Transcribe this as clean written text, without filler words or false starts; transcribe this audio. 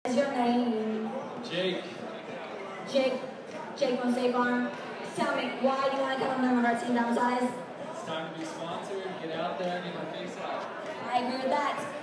What's your name? Jake. Jake from State Farm. Tell me, why do you want to come a member of our team, Downsize? It's time to be sponsored, get out there, get my face out. I agree with that.